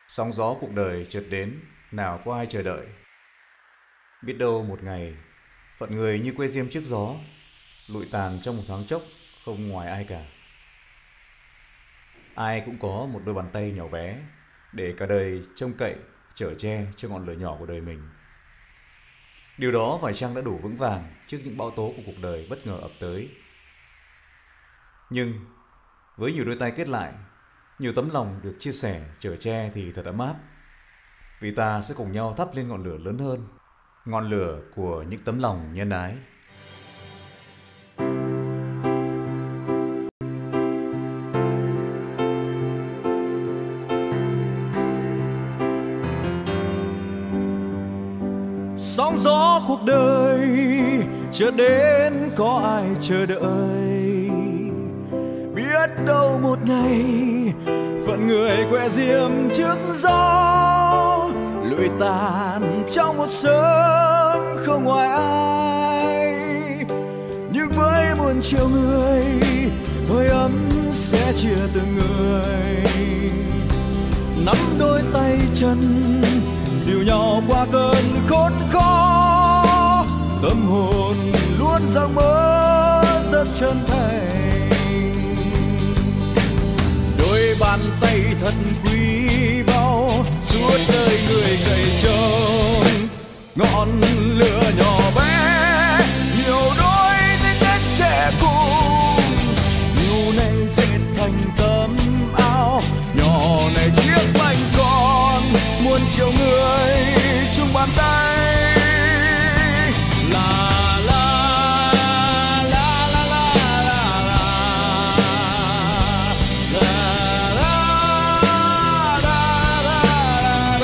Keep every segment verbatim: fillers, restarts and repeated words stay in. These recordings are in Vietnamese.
Sóng gió cuộc đời chợt đến, nào có ai chờ đợi. Biết đâu một ngày, phận người như que diêm trước gió, lụi tàn trong một thoáng chốc, không ngoài ai cả. Ai cũng có một đôi bàn tay nhỏ bé, để cả đời trông cậy, chở che cho ngọn lửa nhỏ của đời mình. Điều đó phải chăng đã đủ vững vàng trước những bão tố của cuộc đời bất ngờ ập tới. Nhưng, với nhiều đôi tay kết lại, nhiều tấm lòng được chia sẻ, chở che thì thật ấm áp. Vì ta sẽ cùng nhau thắp lên ngọn lửa lớn hơn, ngọn lửa của những tấm lòng nhân ái. Sóng gió cuộc đời chợt đến, có ai chờ đợi. Biết đâu một ngày phận người que diêm trước gió, lụi tàn trong một sớm không ngoài ai. Nhưng với muôn triệu người, hơi ấm sẽ chia từng người. Nắm đôi tay chân dìu nhau qua cơn khốn khó, tâm hồn luôn rằng mơ rất chân thành. Đôi bàn tay thật quý báu, suốt đời người cày trông ngọn lửa nhỏ bé. Nhiều đôi tích cách trẻ cùng, nhiều này dệt thành tấm áo, nhỏ này chiếc bánh con, muôn triệu người chung bàn tay. La la la la la la la la la la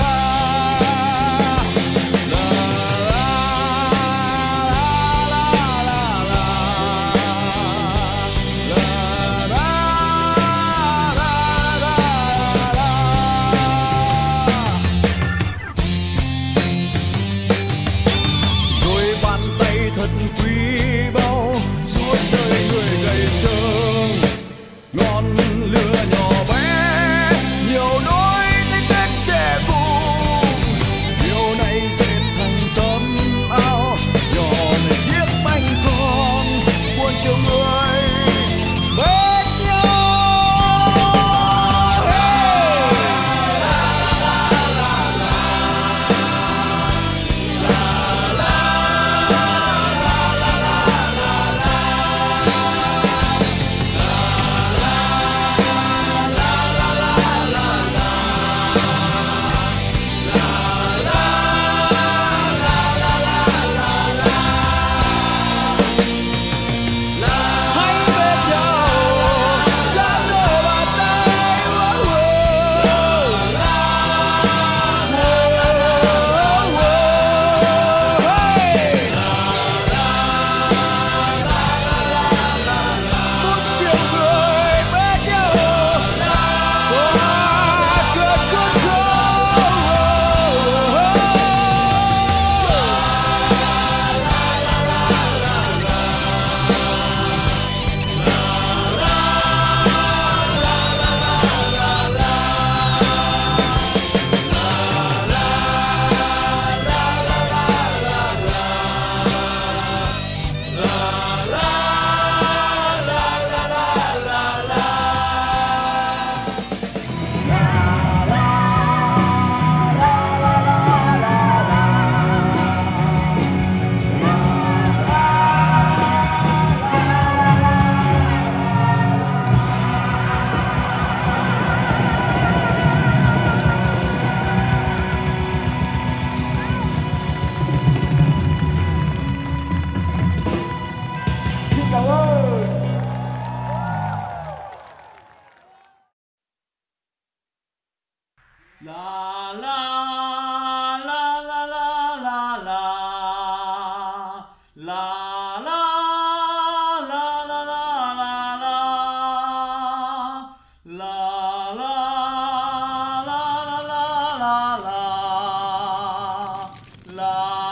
la